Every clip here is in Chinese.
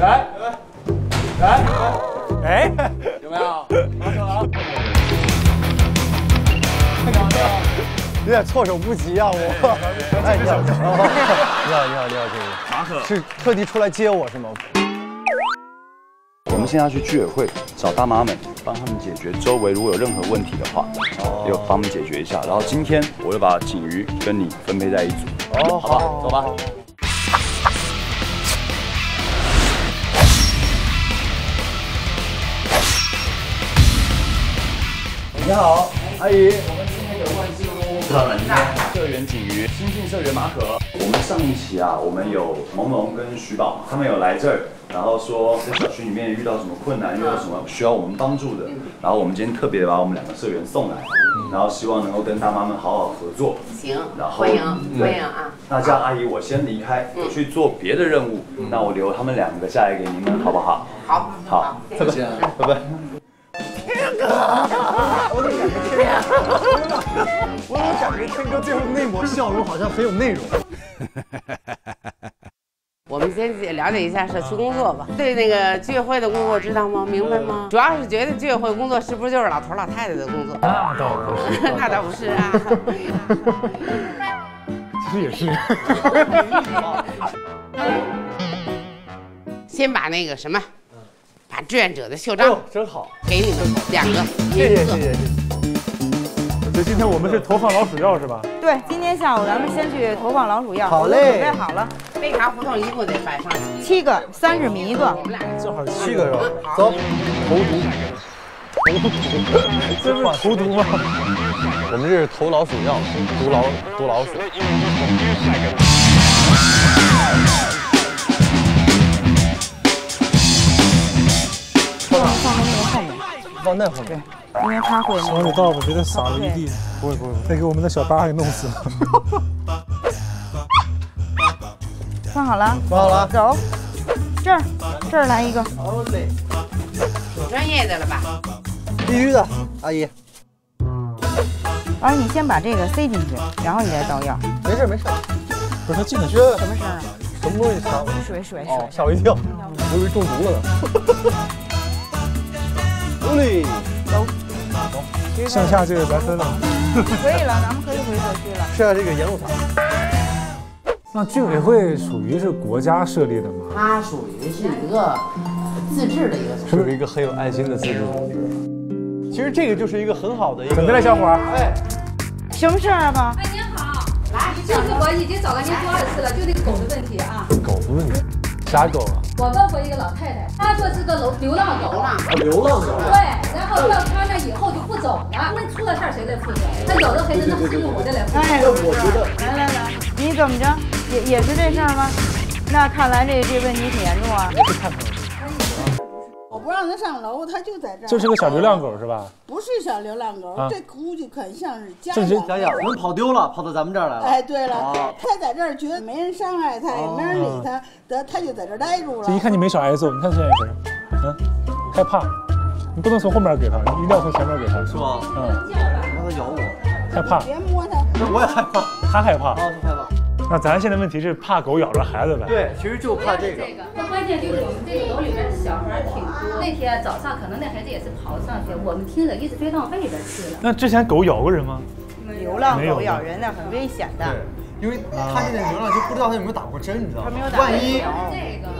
来，哎，有没有？ 有点措手不及啊！我，哎，你好，你好， 马可是特地出来接我是吗？ 我们现在要去居委会找大妈们，帮他们解决周围如果有任何问题的话，有帮他们解决一下。然后今天我就把景瑜跟你分配在一组。哦，好吧，走吧。你好，阿姨，我们今天有换新屋，知道了，今天社员景瑜，新进社员马可。我们上一期啊，我们有萌萌跟徐宝，他们有来这儿。 然后说在小区里面遇到什么困难，遇到什么需要我们帮助的，然后我们今天特别把我们2个社员送来，然后希望能够跟大妈们好好合作。 行， 然后欢迎啊！ 那这样阿姨我先离开，我去做别的任务，那我留他们2个下来给你们，好不好？ 好， 拜拜，拜拜。 天哥，我怎么感觉天哥最后那抹笑容好像很有内容？ 我们先了解一下社区工作吧。对那个居委会的工作知道吗？明白吗？主要是觉得居委会工作是不是就是老头老太太的工作？ 那倒不是， 那倒不是啊。 其实也是。 先把那个什么，把志愿者的袖章真好， 给你们2个， 谢谢。 所以今天我们是投放老鼠药是吧？ 对，今天下午咱们先去投放老鼠药。 好嘞， 准备好了。 贝卡胡同一共得摆上 7个，30米一个。 我们俩正好7个是吧？走，投毒。 这不是投毒吗？ 我们这是投老鼠药，毒老鼠。 放在那个后面。 放那后面。 因为他会。 往里倒，我觉得洒了一地。不会，再给我们的小八给弄死了。 放好了， 放好了， 走。这儿来一个。 好嘞。 挺专业的了吧？ 必须的，阿姨。 完了，你先把这个塞进去，然后你再倒药。 没事。 不是他进得去。 什么声啊？ 什么东西插？ 水。 哦，吓我一跳，我以为中毒了呢。嘞，走。 剩下这个咱分了。 可以了，咱们可以回社区了。 剩下这个盐露塔。 那居委会属于是国家设立的吗？ 它属于是一个自治的一个组织， 是不是一个很有爱心的自治组织？其实这个就是一个很好的一个。 准备了，小伙儿。 哎， 什么事儿啊，爸？ 哎，您好，来，就是我已经找了您多少次了，就那个狗的问题啊。 狗的问题，啥狗啊？ 我问过一个老太太，她说是个流浪狗啊。 流浪狗。 对，然后到她那以后就不走了，那出了事儿谁来负责？她有的孩子那是用我的来负责。 哎，我觉得，来，你怎么着？也是这事儿吗？那看来这问题挺严重啊。 也是看看。 我不让他上楼，他就在这儿。 就是个小流浪狗是吧？ 不是小流浪狗，这估计很像是家养。人跑丢了，跑到咱们这儿来了。 哎，对了，他在这儿觉得没人伤害他，也没人理他，他就在这儿待住了。 这一看你没少挨揍，你看这样一个，害怕，你不能从后面给他，你一定要从前面给他， 是吗？让他咬我， 害怕。 别摸他。 我也害怕， 他害怕。 他害怕。 那咱现在问题是怕狗咬着孩子呗？ 对，其实就怕这个。 那关键就是我们这个楼里边小孩挺多。那天早上可能那孩子也是跑上去，我们听着一直追到背边去了。 那之前狗咬过人吗？ 流浪狗咬人的很危险的。 对，因为他现在流浪就不知道他有没有打过针，你知道吗？ 万一这个。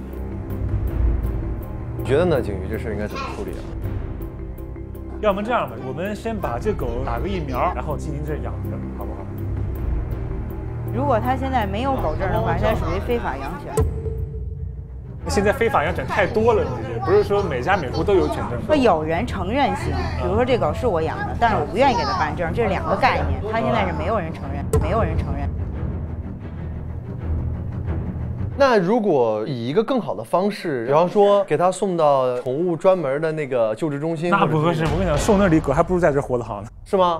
你觉得呢，景瑜，这事应该怎么处理啊？ 要么这样吧，我们先把这狗打个疫苗，然后进行这养着，好不好？ 如果他现在没有狗证的话，他属于非法养犬。 现在非法养犬太多了，这些不是说每家每户都有犬证。 说有人承认行，比如说这狗是我养的，但是我不愿意给他办证，这是2个概念。他现在是没有人承认。 那如果以一个更好的方式，比方说给他送到宠物专门的那个救治中心， 那不合适。我跟你讲，送那里狗还不如在这活得好呢。 是吗？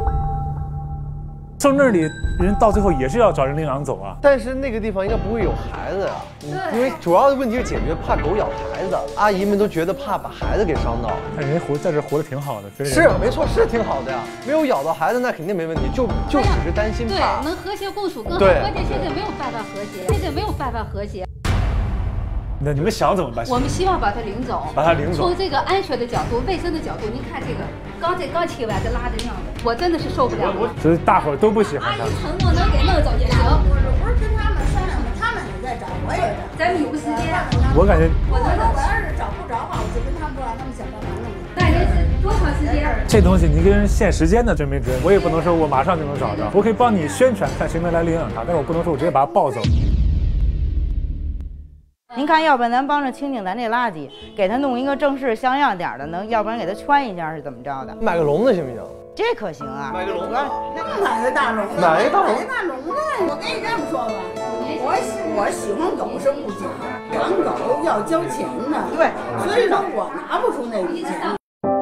送那里人到最后也是要找人领养走啊。 但是那个地方应该不会有孩子呀，因为主要的问题是解决怕狗咬孩子。阿姨们都觉得怕把孩子给伤到。 但人在这活得挺好的， 是没错，是挺好的呀。没有咬到孩子那肯定没问题，就只是担心怕。 对，能和谐共处更好。关键现在没有办法和谐， 那你们想怎么办？ 我们希望把它领走， 把它领走。 从这个安全的角度、卫生的角度，您看这个刚切完这拉的样子，我真的是受不了了。 所以大伙儿都不喜欢阿姨它。 承诺能给弄走也行。 我是跟他们商量的，他们也在找，我也在。 咱们有时间， 我感觉我要是找不着话，我就跟他们说，让他们想办法弄。 那您是多长时间？ 这东西你跟人限时间的真没真，我也不能说我马上就能找着，我可以帮你宣传，看谁能来领养它，但是我不能说我直接把它抱走。 您看，要不然咱帮着清清咱这垃圾，给他弄一个正式像样点的，能要不然给他圈一下是怎么着的？ 买个笼子行不行？ 这可行啊！ 买个笼子， 买个大笼子， 买一大笼子。 我跟你这么说吧，我喜欢狗是不假，养狗要交钱的， 对， 所以说我拿不出那笔钱。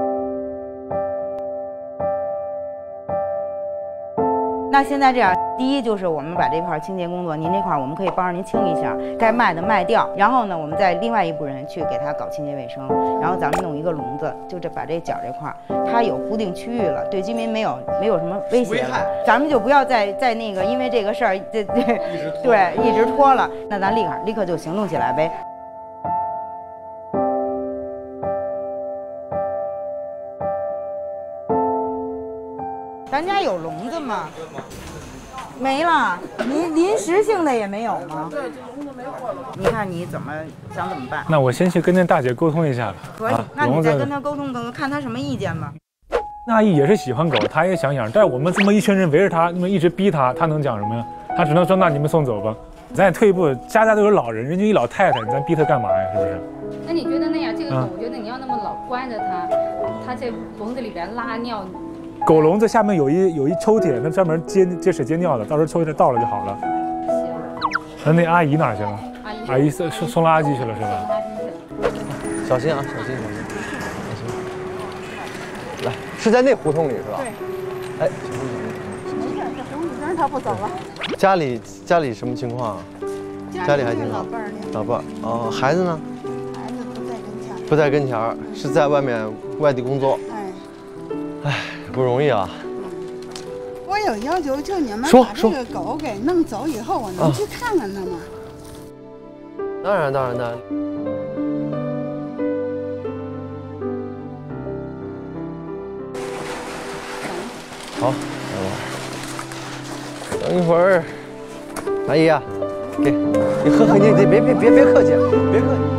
那现在这样，第一就是我们把这块清洁工作，您这块我们可以帮着您清一下，该卖的卖掉，然后呢，我们再另外一部人去给他搞清洁卫生，然后咱们弄一个笼子，就把这角这块，它有固定区域了，对居民没有什么威胁了，咱们就不要再那个因为这个事儿一直拖了，那咱立刻就行动起来呗。咱家有笼子吗？没了，临时性的也没有吗？对，这笼子没货了。你看你怎么办？ 那我先去跟那大姐沟通一下吧。 可以，那你再跟她沟通，看她什么意见吧。 那阿姨也是喜欢狗，她也想养，但是我们这么一群人围着她，那么一直逼她，她能讲什么呀？她只能说那你们送走吧。咱也退一步，家都有老人，人家一老太太，咱逼她干嘛呀？是不是？ 那你觉得那样这个狗，我觉得你要那么老关着它，它在笼子里边拉尿。 狗笼子下面有一抽屉，那专门接屎接尿的，到时候抽屉倒了就好了。行。那阿姨哪儿去了？阿姨送垃圾去了是吧？ 小心啊，小心。来，是在那胡同里是吧？ 对。哎，没事，这红绿灯他不走了。 家里什么情况啊？家里还挺好。老伴儿哦，孩子呢？ 孩子不在跟前。 不在跟前，是在外地工作。哎，不容易啊。 我有要求，就你们把这个狗给弄走以后，我能去看看它吗？ 当然。好，等一会儿，阿姨啊，给你喝，你别客气，别客气。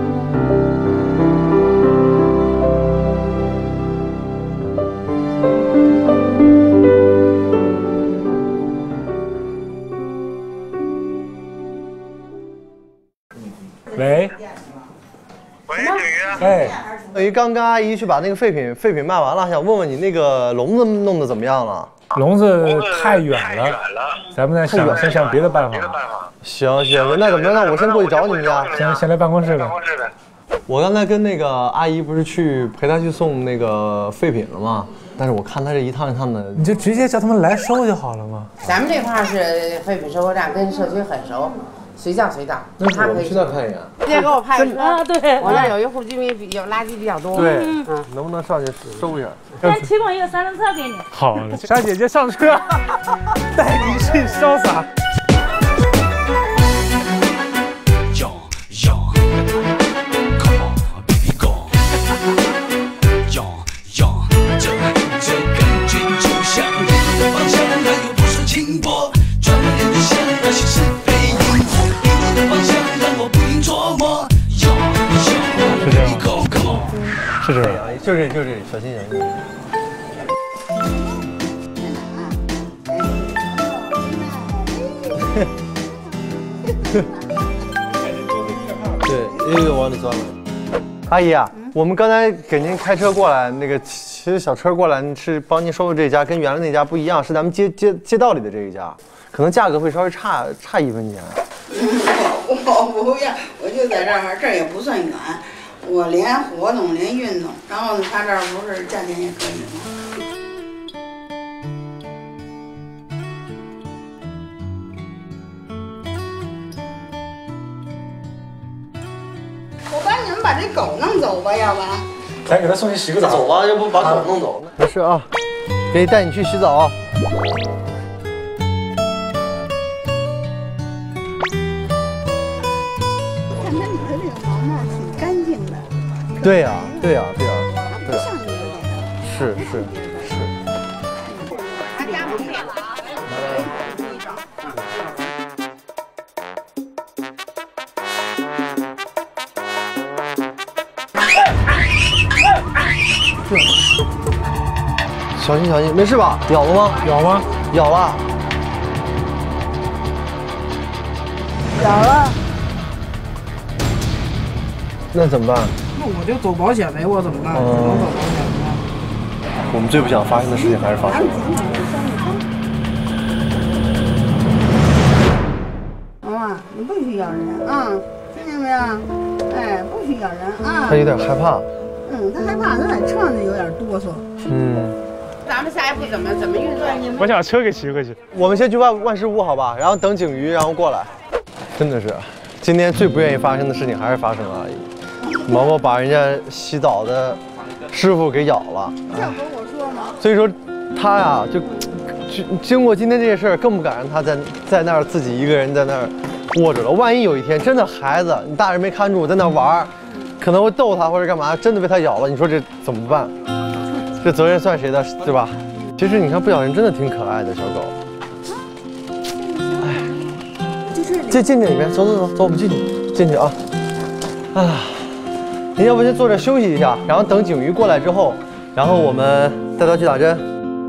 喂， 景瑜。 哎， 等于刚跟阿姨去把那个废品卖完了，想问问你那个笼子弄得怎么样了？ 笼子太远了，咱们再先想别的办法。 行，那怎么着？那我先过去找你们家。 先来办公室呗。 我刚才跟那个阿姨不是陪她去送那个废品了吗？但是我看她这一趟一趟的， 你就直接叫他们来收就好了嘛。 咱们这块是废品收购站，跟社区很熟。随叫随到， 那我们去那看一眼。 直接给我派个车啊，对， 我那有一户居民有垃圾比较多。 对，能不能上去收一下？ 咱提供一个三轮车给你。 好了，傻姐姐上车，带你去潇洒。 这感觉就像一个方向，还有不说轻薄，转眼就像那些是非因果，一个方向让我不停琢磨。 是这样， 就这，小心。对，又往里钻了。阿姨啊，我们刚才给您开车过来，那个骑着小车过来是帮您收的这家，跟原来那家不一样，是咱们街道里的这一家，可能价格会稍微差1分钱。 我不要，我就在这儿，这儿也不算远，我连活动连运动，然后呢，他这儿不是价钱也可以吗？我帮你们把这狗弄走吧，要不然。 咱给他送去洗个澡。 走吧，要不把狗弄走。没事啊，给带你去洗澡。 看他你说这毛毛挺干净的。 对呀，对呀，对呀， 不像你们是。 他家不变。 小心，没事吧？咬了吗？ 咬吗？ 咬了。 咬了。 那怎么办？ 那我就走保险呗，我怎么办？只能走保险了。 我们最不想发生的事情还是发生了。 妈妈，你不许咬人啊，听见没有？哎，不许咬人啊。 他有点害怕。 他害怕，他在车上就有点哆嗦。 咱们下一步怎么运作？ 我想车给骑回去。 我们先去万事屋好吧，然后等景瑜，然后过来。真的是，今天最不愿意发生的事情还是发生了，阿姨。毛毛把人家洗澡的师傅给咬了。 这不是我说吗？ 所以说，他呀就经过今天这件事儿，更不敢让他在那儿自己一个人在那儿窝着了。万一有一天真的孩子你大人没看住在那玩，可能会逗他或者干嘛，真的被他咬了，你说这怎么办？这责任算谁的，对吧？其实你看不咬人真的挺可爱的小狗。哎，进里面，走，我们进去啊！您要不先坐这休息一下，然后等景瑜过来之后，然后我们带他去打针。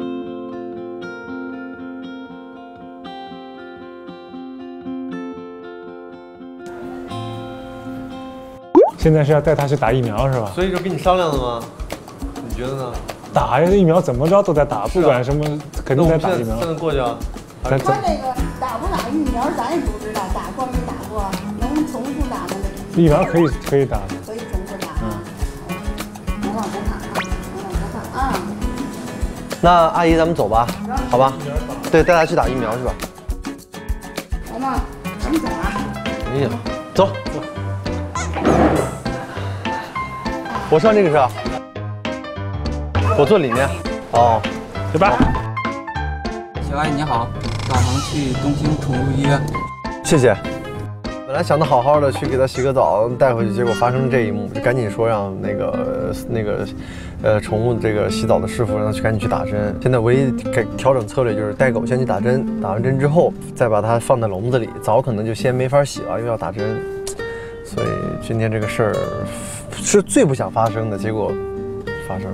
现在是要带他去打疫苗是吧？ 所以就跟你商量的吗？你觉得呢？ 打呀，疫苗怎么着都在打，不管什么肯定在打疫苗。 现在过去啊。 他这个打不打疫苗咱也不知道，打过没打过，能重复打吗？ 疫苗可以打。 可以重复打。不怕啊！ 那阿姨咱们走吧，好吧？对，带他去打疫苗去吧。 好吗？咱们走啊！ 哎呀，走。我上这个车，我坐里面。哦， 走吧。 小阿姨你好，导航去东兴宠物医院。 谢谢。本来想的好好的去给他洗个澡带回去，结果发生这一幕，就赶紧说让那个宠物这个洗澡的师傅让他赶紧去打针。现在唯一调整策略就是带狗先去打针，打完针之后再把它放在笼子里。澡可能就先没法洗了，又要打针，所以今天这个事儿是最不想发生的，结果发生了。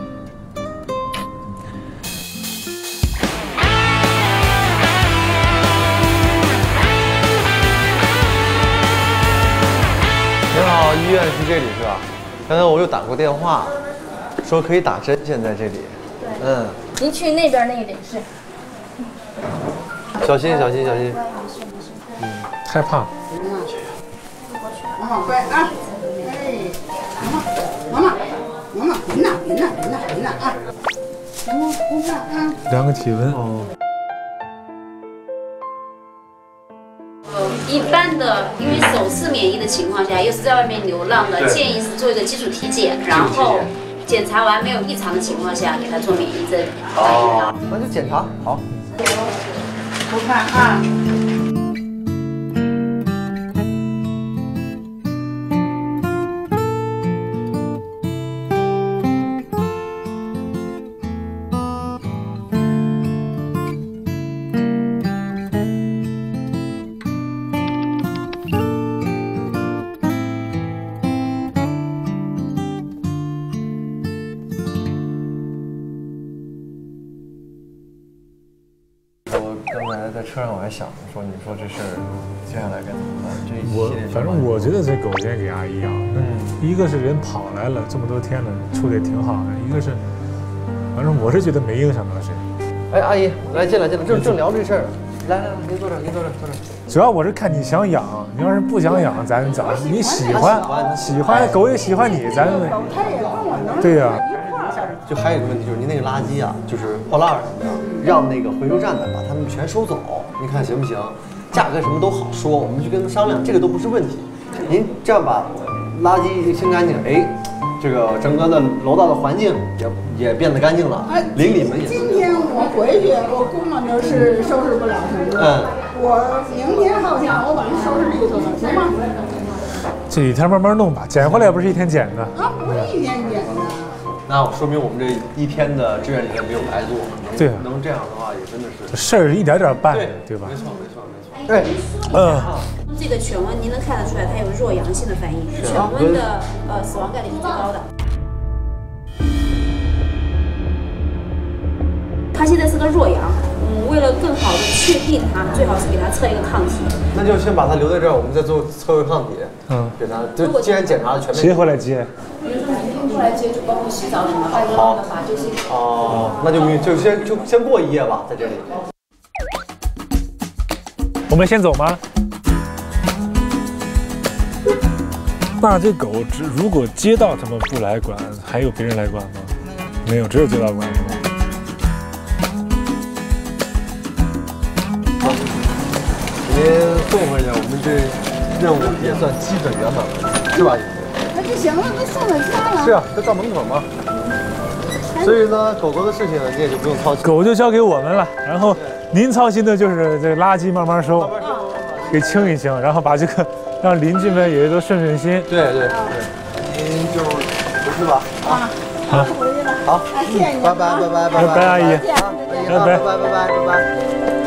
您好，医院是这里是吧？刚才我又打过电话，说可以打针，现在这里。对。 您去那边那个诊室。 小心。 害怕。 妈妈乖啊！哎，妈妈，别闹啊！不怕啊！ 量个体温。 哦。 一般的，因为首次免疫的情况下，又是在外面流浪的，建议是做一个基础体检，然后检查完没有异常的情况下，给他做免疫针。 哦，那就检查好。 不怕啊！ 在车上我还想着说，你说这事儿接下来该怎么办？这一系列反正我觉得这狗先给阿姨养。一个是人跑来了这么多天了，处理挺好的；一个是，反正我是觉得没影响到谁。 哎，阿姨，来进来，正聊这事儿。来，您坐这儿。 主要我是看你想养，你要是不想养，咱你喜欢狗也喜欢你，咱对呀。 就还有一个问题就是您那个垃圾啊，就是破烂什么的，让那个回收站的把它们全收走，您看行不行？价格什么都好说，我们去跟他们商量，这个都不是问题。您这样把垃圾清干净，哎，这个整个的楼道的环境也变得干净了，邻里们也。 今天我回去，我估摸着是收拾不了什么。我明天好像我把它收拾利索了，行吗？ 这几天慢慢弄吧，捡回来也不是一天捡的。 啊，不是一天捡的。 那说明我们这一天的志愿者没有白做。 对， 能这样的话也真的是。 事儿是一点点办的，对吧？ 没错没错没错。 对，这个犬瘟您能看得出来，它有弱阳性的反应，犬瘟的死亡概率是最高的。它现在是个弱阳，为了更好的确定它，最好是给它测一个抗体。 那就先把它留在这儿，我们再做测个抗体。给它，就既然检查了全面。 谁回来接？ 比如说明天过来接，就包括洗澡什么，外观的话就是。 哦，那就先过一夜吧，在这里。 我们先走吗？那这狗如果街道他们不来管，还有别人来管吗？没有，只有街道管是吗？ 您送回去，我们这任务也算基本圆满了，是吧？ 那就行了，都送到家了。 是啊，都到门口嘛。所以呢，狗狗的事情呢，你也就不用操心。 狗就交给我们了，然后您操心的就是这垃圾慢慢收，给清一清，然后把这个让邻居们也都顺顺心。 对，您就回去吧。 好， 回去了。 好， 谢谢你。 拜拜， 阿姨， 拜拜。